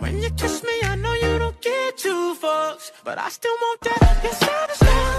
When you kiss me, I know you don't get two fucks, but I still want that. Yes, I understand.